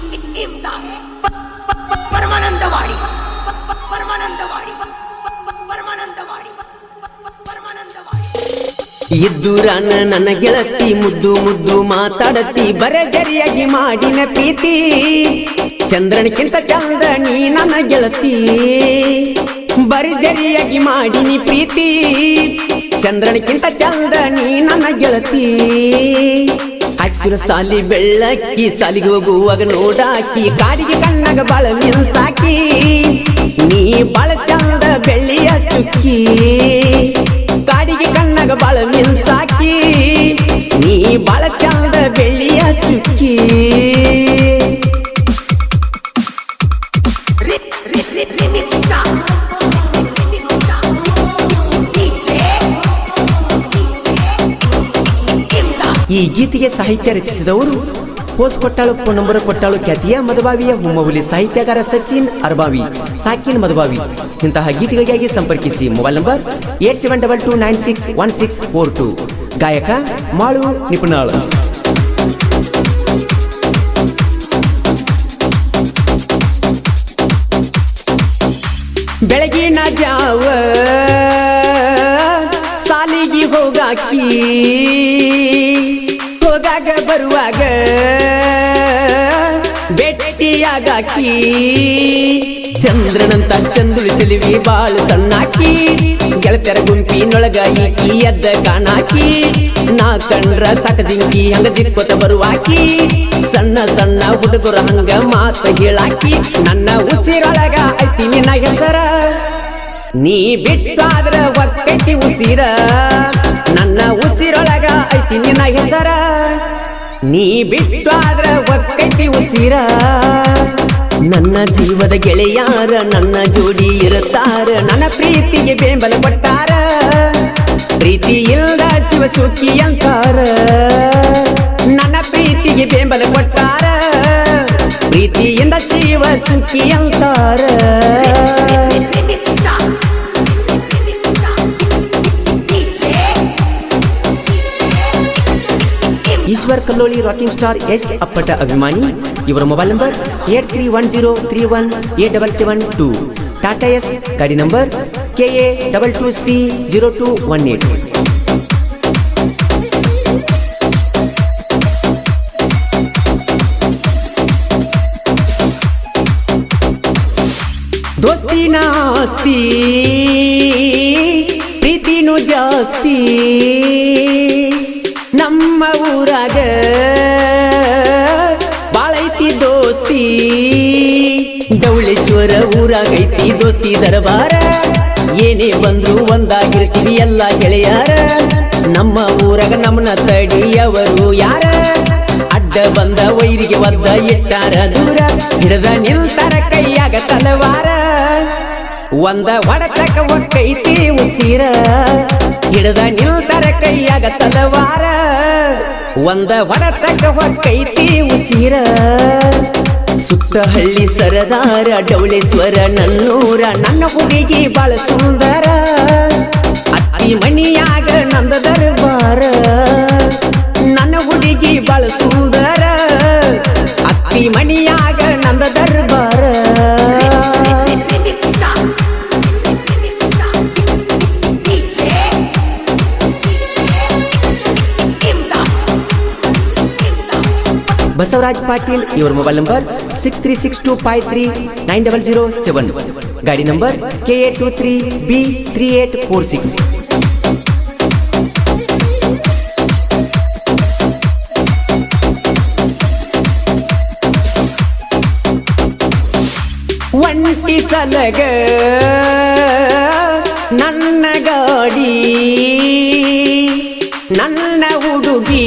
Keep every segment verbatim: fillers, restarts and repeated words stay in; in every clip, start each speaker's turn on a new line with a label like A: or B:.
A: ಪರಮಾನಂದವಾಡಿ ಪರಮಾನಂದವಾಡಿ ಪರಮಾನಂದವಾಡಿ ಪರಮಾನಂದವಾಡಿ
B: ಇದ್ದೂರಾನ ನನ್ನ ಗೆಳತಿ ಮುದ್ದು ಮುದ್ದು ಮಾತಾಡತಿ ಬರಜರಿಯಾಗಿ ಮಾಡಿನ ಪ್ರೀತಿ ಚಂದ್ರನಿಗಿಂತ ಚಂದ ನೀ ನನ್ನ ಗೆಳತಿ ಬರಜರಿಯಾಗಿ ಮಾಡಿನಿ ಪ್ರೀತಿ ಚಂದ್ರನಿಗಿಂತ ಚಂದ ನೀ ನನ್ನ ಗೆಳತಿ ಹಸಿರು ಸಾಲಿ ಬೆಳ್ಳಕ್ಕಿ ಸಾಲಿಗೆ ಹೋಗುವಾಗ ನೋಡಾಕಿ ಕಾಡಿಗೆ ಕಣ್ಣಾಗ ಬಾಳ ಮಿನ್ಸಾಕಿ ನೀ ಬಾಳ ಚಂದ ಬೆಳ್ಳಿಯ ಚುಕ್ಕಿ ಕಾಡಿಗೆ ಕಣ್ಣಾಗ ಬಾಳ ಮಿನ್ಸಾಕಿ ನೀ ಬಾಳ ಚಂದ ಬೆಳ್ಳಿಯ ಚುಕ್ಕಿ ಈ ಗೀತೆಗೆ ಸಾಹಿತ್ಯ ರಚಿಸಿದವರು ಪೋಸ್ ಕೊಟ್ಟಾಳು ಫೋನ್ ನಂಬರ್ ಕೊಟ್ಟಾಳು ಖ್ಯಾತಿಯ ಮಧುಬಾವಿಯ ಹುಮ್ಮಹುಲಿ ಸಾಹಿತ್ಯಗಾರ ಸಚಿನ್ ಅರ್ಬಾವಿ ಸಾಕಿನ್ ಮಧುಬಾವಿ ಇಂತಹ ಗೀತೆಗಳಿಗಾಗಿ ಸಂಪರ್ಕಿಸಿ mobile number eight seven double two nine six one six four two ಗಾಯಕ ಮಾಳು ನಿಪುಣಾಳು. ಬೆಳಗಿನ ಜಾವ ಸಾಲಿಗೆ ಹೋಗಾಕಿ ಹೋಗಾಗ ಬರುವಾಗ ಭೇಟಿಯಾಗಾಕಿ ಚಂದ್ರನಂತ ಚಂದುಳು ಚೆಲುವಿ ಬಾಳು ಸಣ್ಣಾಕಿ ಗೆಳತರ ಗುಂಪಿನೊಳಗ ಈಕಿ ಎದ್ದ ಕಾಣಾಕಿ ನಾ ಕಂಡ್ರ ಸಾಕದಿಂಗಿ ಹಂಗ ಜಿಕ್ಕೋತ ಬರುವಾಕಿ ಸಣ್ಣ ಸಣ್ಣ ಹುಡುಗರ ಹಂಗ ಮಾತ ಹೇಳಾಕಿ ನನ್ನ ಉಸಿರೊಳಗ ಐತಿ ನಿನ್ನ ಹೆಸರ ನೀ ಬಿಟ್ಟಾದ್ರ ಒಕ್ಕಟ್ಟಿ ಉಸಿರ ನನ್ನ ಉಸಿರೊಳಗ ಐತಿ ನಿನ್ನ ಹೆಸರ ನೀ ಬಿಟ್ಟಾದ್ರ ಒಕ್ಕಟ್ಟಿ ಉಸಿರ ನನ್ನ ಜೀವದ ಗೆಳೆಯಾರ ನನ್ನ ಜೋಡಿ ಇರುತ್ತಾರ ನನ್ನ ಪ್ರೀತಿಗೆ ಬೆಂಬಲ ಕೊಟ್ಟಾರ ಪ್ರೀತಿ ಇಲ್ದ ಶಿವ ಸುಖಿ ಅಂತಾರ ನನ್ನ ಪ್ರೀತಿಗೆ ಬೆಂಬಲ ಕೊಟ್ಟಾರ ಪ್ರೀತಿಯಿಂದ ಶಿವ ಸುಖಿ ಅಂತಾರ. ಈಶ್ವರ್ ಕಲ್ಲೋಳಿ ರಾಕಿಂಗ್ ಸ್ಟಾರ್ ಎಸ್ ಅಪ್ಪಟ ಅಭಿಮಾನಿ ಇವರ mobile number eight three one zero three one eight double seven two Tata Ace ಗಾಡಿ number K A double two C zero two one eight. ದೋಸ್ತಿನ ಆಸ್ತಿ ಪ್ರೀತಿನೂ ಜಾಸ್ತಿ ನಮ್ಮ ಊರಾಗ ಬಾಳೈತಿ ದೋಸ್ತಿ ಡವಳೇಶ್ವರ ಊರಾಗೈತಿ ದೋಸ್ತಿ ದರಬಾರ ಏನೇ ಬಂದ್ರು ಒಂದಾಗಿರ್ತೀವಿ ಎಲ್ಲ ಗೆಳೆಯಾರ ನಮ್ಮ ಊರಾಗ ನಮ್ಮನ್ನ ತಡಿಯವರು ಯಾರ ಅಡ್ಡ ಬಂದ ವೈರಿಗೆ ಒದ್ದ ಇಟ್ಟಾರ ದೂರ ಹಿಡದ ನಿಲ್ತಾರ ಕೈಯಾಗ ತಲವಾರ ಒಂದ ಒಡತಕ ಒಕ್ಕೈತಿ ಉಸಿರ ಹಿಡದ ನಿಲ್ತಾರ ಕೈಯಾಗ ತಲವಾರ ಒಂದ ಒಡತಕ ಒಕ್ಕೈತಿ ಉಸಿರ ಸುತ್ತ ಹಳ್ಳಿ ಸರದಾರ ಡವಳೇಶ್ವರ ನನ್ನೂರ ನನ್ನ ಹುಡುಗಿ ಬಾಳ ಸುಂದರ ಅತ್ತಿ ಮಣಿಯಾಗ ನಂದ ದರ್ಬಾರ ನನ್ನ ಹುಡುಗಿ ಬಾಳ ಸುಂದರ ಅತ್ತಿ ಮಣಿಯಾಗ ನಂದ ದರ್ಬಾರ. ಬಸವರಾಜ್ ಪಾಟೀಲ್ ಇವರ mobile number six three six two five three nine double zero seven ಗಾಡಿ number K A two three B three eight four six. ಒಂಟಿ ಸಲಗ ನನ್ನ ಗಾಡಿ ನನ್ನ ಹುಡುಗಿ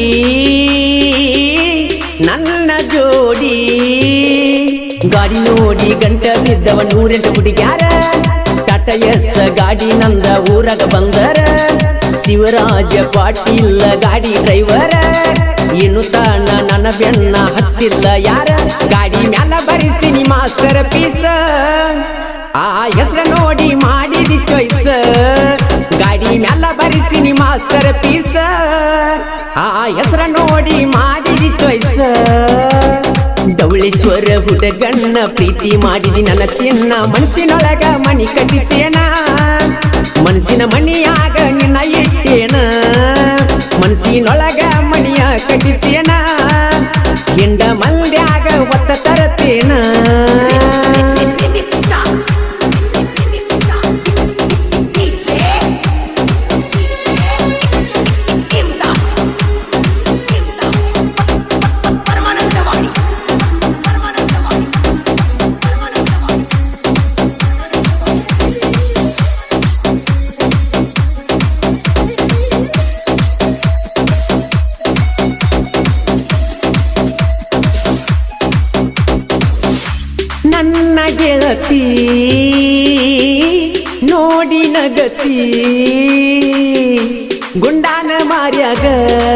B: ನನ್ನ ಜೋಡಿ ಗಾಡಿ ನೋಡಿ ಗಂಟ ಬಿದ್ದವ ನೂರೆಂಟು ಹುಡುಗ್ಯಾರ ಟಾಟಾ ಎಸ್ ಗಾಡಿ ನಂದ ಊರಾಗ ಬಂದರ ಶಿವರಾಜ ಪಾಟೀಲ್ ಗಾಡಿ ಡ್ರೈವರ ಇನ್ನು ತಾನ ನನ್ನ ಬೆನ್ನ ಹತ್ತಿಲ್ಲ ಯಾರ ಗಾಡಿ ಮ್ಯಾಲ ಬರಿಸಿನಿ ಮಾಸ್ಟರ್ ಪೀಸ ಆ ಹೆಸರ ನೋಡಿ ಮಾಡಿದಿ ಚಾಯ್ಸ್ ಗಾಡಿ ಮ್ಯಾಲ ಬರಿಸಿನಿ ಮಾಸ್ಟರ್ ಪೀಸ ಆ ಹೆಸರ ನೋಡಿ ಮಾಡಿದಿ ಚಾಯ್ಸ್ ಕವಳೇಶ್ವರ ಹುಡುಗಣ್ಣ ಪ್ರೀತಿ ಮಾಡಿದಿ ನನ್ನ ಚಿನ್ನ ಮನಸ್ಸಿನೊಳಗ ಮಣಿ ಕಟ್ಟಿಸೇನ ಮನಸ್ಸಿನ ಮಣಿಯಾಗ ನಿನ್ನ ಇಟ್ಟೇನ ಮನಸ್ಸಿನೊಳಗ ಮಣಿಯ ಕಟ್ಟಿಸೇನ ಹಿಂಡ ಮಂದ್ಯಾಗ ಒತ್ತ ತರತೇನ ನನ್ನ ಗೆಳತಿ ನೋಡಿ ನಗತಿ ಗುಂಡಾನ ಮಾರ್ಯಾಗ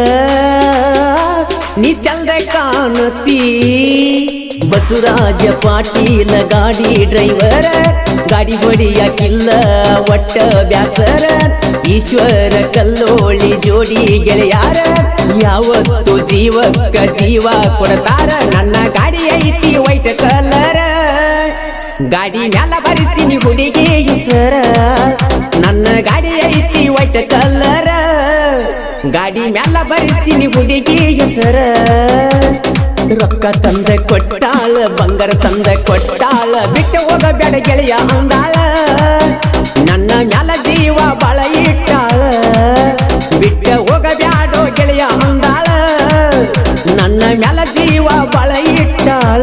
B: ನೀ ಚಂದ ಕಾಣತಿ ಬಸವರಾಜ ಪಾಟೀಲ ಗಾಡಿ ಡ್ರೈವರ ಗಾಡಿ ಹೊಡಿಯಾಕಿಲ್ಲ ಒಟ್ಟ ಬ್ಯಾಸರ ಈಶ್ವರ ಕಲ್ಲೋಳಿ ಜೋಡಿ ಗೆಳೆಯಾರ ಯಾವತ್ತು ಜೀವಕ್ಕ ಜೀವ ಕೊಡ್ತಾರ ನನ್ನ ಗಾಡಿ ಐತಿ ವೈಟ್ ಕಲರ್ ಗಾಡಿ ಮ್ಯಾಲ ಬರಿಸಿನಿ ಹುಡುಗಿ ಹೆಸರ ನನ್ನ ಗಾಡಿ ಐತಿ ವೈಟ್ ಕಲರ್ ಗಾಡಿ ಮ್ಯಾಲ ಬರಿಸಿನಿ ಹುಡುಗಿ ಹೆಸರ ರೊಕ್ಕ ತಂದ ಕೊಟ್ಟಾಳ ಬಂಗಾರ ತಂದ ಕೊಟ್ಟಾಳ ಬಿಟ್ಟು ಹೋಗಬೇಡ ಗೆಳೆಯ ಅಂದಾಳ ನನ್ನ ಮ್ಯಾಲ ಜೀವ ಬಾಳ ಇಟ್ಟಾಳ ಬಿಟ್ಟ ಹೋಗಬ್ಯಾಡೋ ಗೆಳೆಯ ಅಂದಾಳ ನನ್ನ ಮ್ಯಾಲ ಜೀವ ಬಾಳ ಇಟ್ಟಾಳ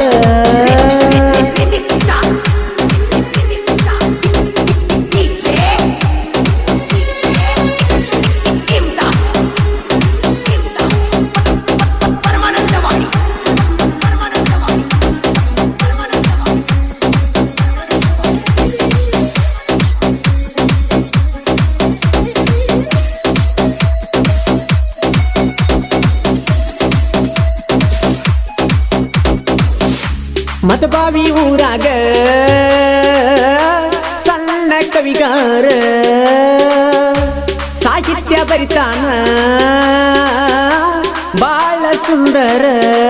B: ಮದಬಾವಿ ಊರಾಗ ಸಣ್ಣ ಕವಿಗಾರ ಸಾಹಿತ್ಯ ಬರಿತಾನ ಬಾಳ ಸುಂದರ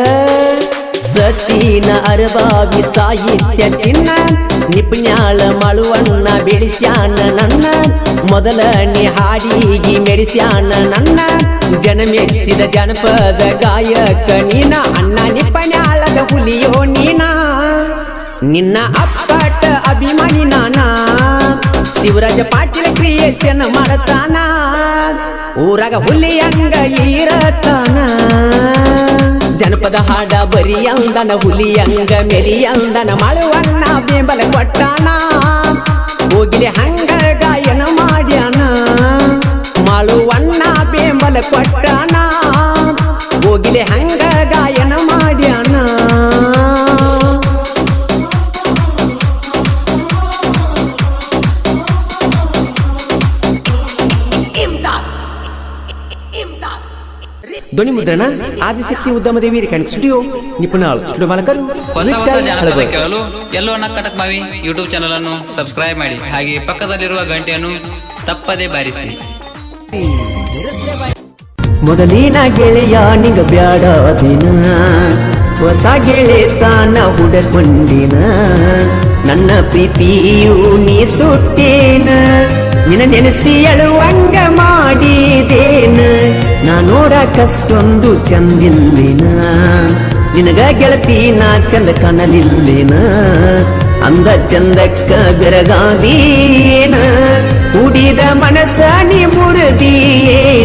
B: ಸಚಿನ ಅರಬಾವಿ ಸಾಹಿತ್ಯ ಚಿನ್ನ ನಿಪುಣ್ಯಾಳ ಮಳುವಣ್ಣ ಬೆಳೆಸ್ಯಾನ ನನ್ನ ಮೊದಲನೇ ಹಾಡಿಗಿ ಮೆರೆಸ್ಯಾನ ನನ್ನ ಜನ ಮೆಚ್ಚಿದ ಜನಪದ ಗಾಯಕ ನೀನ ಅಣ್ಣ ನಿಪುಣ್ಯಾಳದ ಹುಲಿಯೋ ನೀನ ನಿನ್ನ ಅಪ್ಪಟ ಅಭಿಮಾನಿ ನಾನ ಶಿವರಾಜ ಪಾಟೀಲ ಕ್ರಿಯೇಷನ್ ಮಾಡತಾನ ಊರಾಗ ಹುಲಿಯಂಗ ಇರತಾನ ಜನಪದ ಹಾಡ ಬರಿಯಂದನ ಹುಲಿಯಂಗ ಮೆರಿಯಂದನ ಮಳುವಣ್ಣ ಬೆಂಬಲ ಕೊಟ್ಟಾನ ಹೋಗಿಲೆ ಹಂಗ ಗಾಯನ ಮಾಡ್ಯಾನ ಮಳುವಣ್ಣ ಬೆಂಬಲ ಕೊಟ್ಟಾನ ಹೋಗಿಲೆ ಹಂಗ ಗಾಯನ ಮಾಡ್ಯಾನ ಧ್ವನಿ ಮುದ್ರಣ ಆದಿಶಕ್ತಿ ಉದ್ಯಮದೇವಿ ರೆಕಾರ್ಡಿಂಗ್ ಸ್ಟುಡಿಯೋ ನಿಪುಣಾಳ್ ಸ್ಟುಡಿಯೋ ಮಾಲಕರು
C: ಹೊಸ ಹೊಸ ಜಾನಪದ ಕೇಳಲು ಎಲ್ಲೋ ಕಟಕ್ ಬಾವಿ ಯೂಟ್ಯೂಬ್ ಚಾನಲ್ ಅನ್ನು ಸಬ್ಸ್ಕ್ರೈಬ್ ಮಾಡಿ ಹಾಗೆ ಪಕ್ಕದಲ್ಲಿರುವ ಗಂಟೆಯನ್ನು ತಪ್ಪದೇ ಬಾರಿಸಿ
B: ಮೊದಲಿನ ಗೆಳೆಯ ನಿಂಗ ಬ್ಯಾಡ ದಿನ ಹೊಸ ಗೆಳೆತನ ಹುಡಕೊಂಡಿನ ನನ್ನ ಪ್ರೀತಿಯು ನೀ ಸುಟ್ಟೇನ ನಿನ್ನ ನೆನೆಸಿ ಅಳುವಂಗ ಮಾಡಿದೇನ ನಾ ನೋಡಕಷ್ಟೊಂದು ಚಂದಿಲ್ಲಿನ ನಿನಗ ಗೆಳತಿ ನಾ ಚಂದ ಕಾಣಲಿಲ್ಲಿನ ಅಂದ ಚಂದಕ್ಕ ಬೆರಗಾದೀನ ಕುಡಿದ ಮನಸ್ಸ ನೀ ಮುರಿದಿಯೇನ